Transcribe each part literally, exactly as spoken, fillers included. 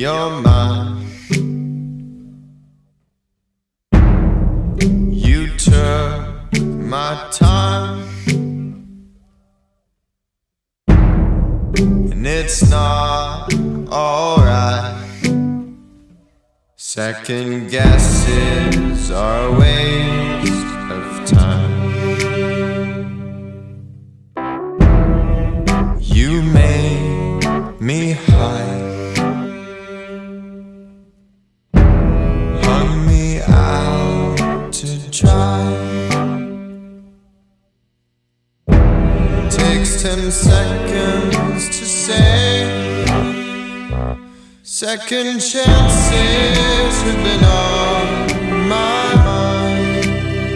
you're mine. You took my time, and it's not alright. Second guesses are a waste of time. You made me hide, hung me out to dry. Takes ten seconds to say second chances have been on my mind.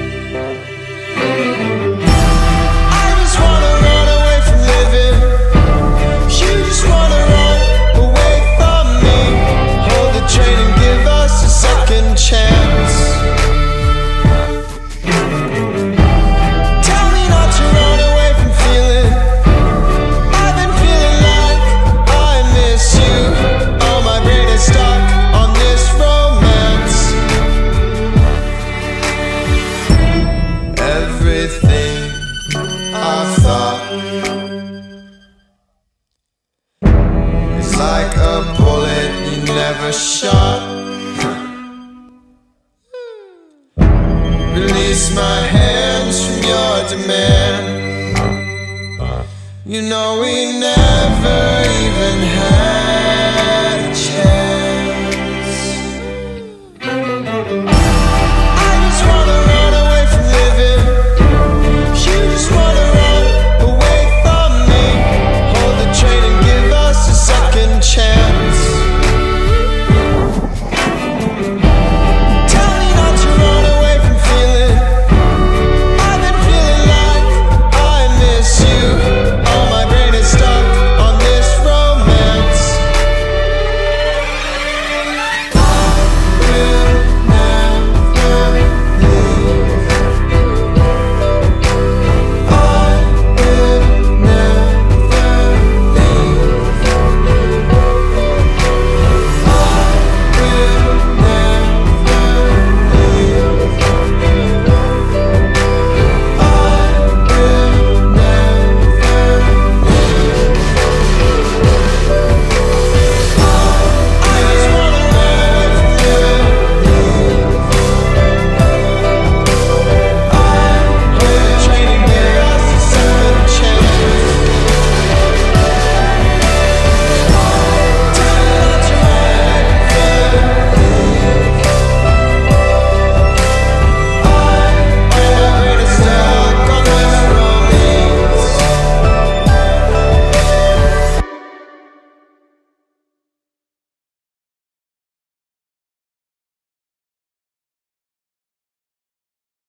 I just wanna run away from living. You just wanna run away from me. Hold the train and give us a second chance. Tell me not to run away from feeling. I've been feeling like I miss you. All my brain is stuck on this romance. Everything I thought is like a bullet you never shot. Release my hands from your demand. You know we